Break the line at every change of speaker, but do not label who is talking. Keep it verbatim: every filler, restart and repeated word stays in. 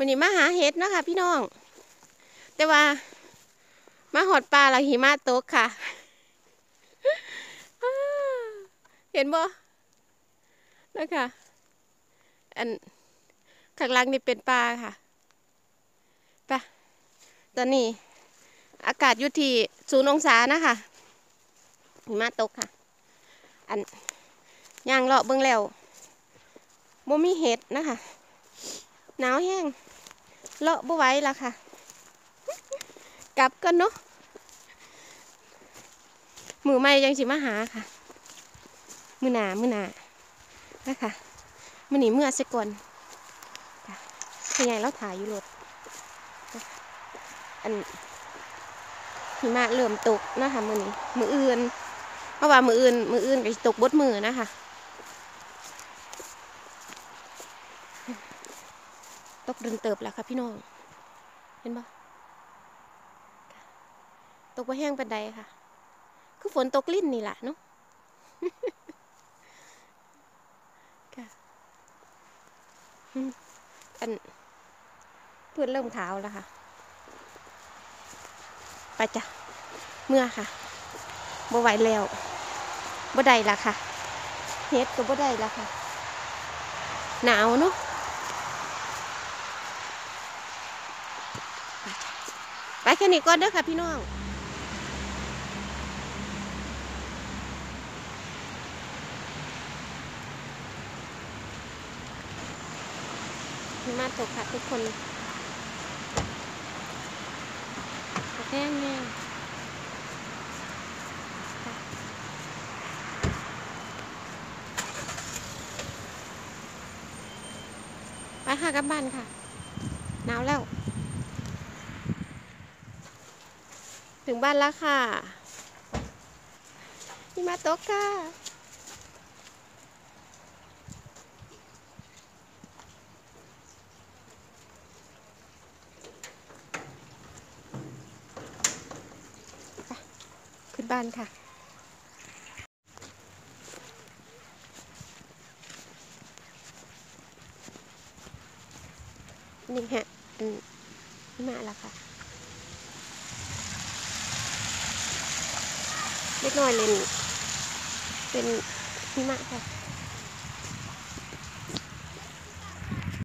วันนี้มาหาเห็ดเนาะค่ะพี่น้องแต่ว่ามาหอดปลาแล้วหิมะตกค่ะเห็นบ่นะคะอันข้างล่างนี่เป็นปลาค่ะไปตอนนี้อากาศอยู่ที่ศูนย์องศานะคะหิมะตกค่ะอันย่างเลาะเบิ่งแล้วบ่มีเห็ดนะคะหนาวแห้งเลาะบ่ไหวละค่ะกลับกันเนาะมือไม่ยังสิมาหาค่ะมือหนามือหนานะคะมือหนีเมื่อสักก่อนเป็นไงเราถ่ายอยู่รถอันหิมะเริ่มตกนะคะมือนี้มืออื่นเพราะว่ามืออื่นมืออื่นก็ตกบดมือนะคะตกเดินเติบแล้วค่ะพี่น้องเห็นปะตกว่าแห้งเป็นใดค่ะคือฝนตกลิ้นนี่แหละเนาะอันเพื่อนเริ่มขาวแล้วค่ะไปจ้ะเมื่อค่ะบ่ไหวแล้วบ่ได้ละค่ะเฮ็ดก็บ่ได้ละค่ะหนาวเนาะไปแค่นี้ก่อนเด้อค่ะพี่น้องมาตกค่ะทุกคนแห้งแห้งไปค่ะกลับบ้านค่ะหนาวแล้วถึงบ้านแล้วค่ะพี่มาตกค่ะขึ้นบ้านค่ะนี่ฮะอืมมาแล้วค่ะเล็กน้อยเลยเป็นหิมะค่ะ